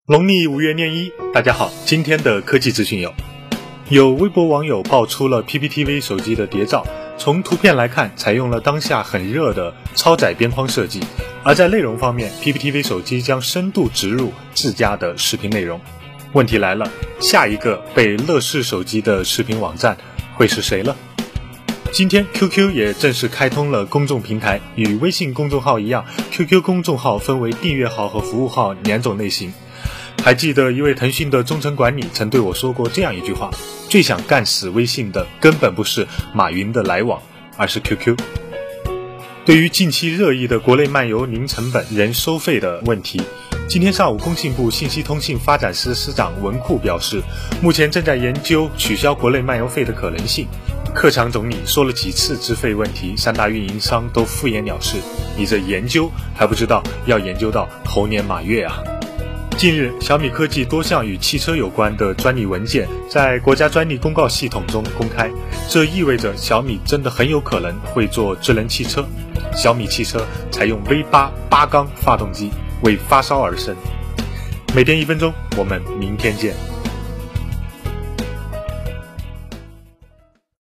农历5月念一，大家好，今天的科技资讯有微博网友爆出了 PPTV 手机的谍照，从图片来看，采用了当下很热的超窄边框设计，而在内容方面 ，PPTV 手机将深度植入自家的视频内容。问题来了，下一个被乐视手机的视频网站会是谁了？今天 QQ 也正式开通了公众平台，与微信公众号一样 ，QQ 公众号分为订阅号和服务号两种类型。还记得一位腾讯的中层管理曾对我说过这样一句话：最想干死微信的根本不是马云的来往，而是 QQ。对于近期热议的国内漫游零成本仍收费的问题，今天上午工信部信息通信发展司司长文库表示，目前正在研究取消国内漫游费的可能性。克强总理说了几次资费问题，三大运营商都敷衍了事，你这研究还不知道要研究到猴年马月啊！近日，小米科技多项与汽车有关的专利文件在国家专利公告系统中公开，这意味着小米真的很有可能会做智能汽车。小米汽车采用 V8 8缸发动机，为发烧而生。每天1分钟，我们明天见。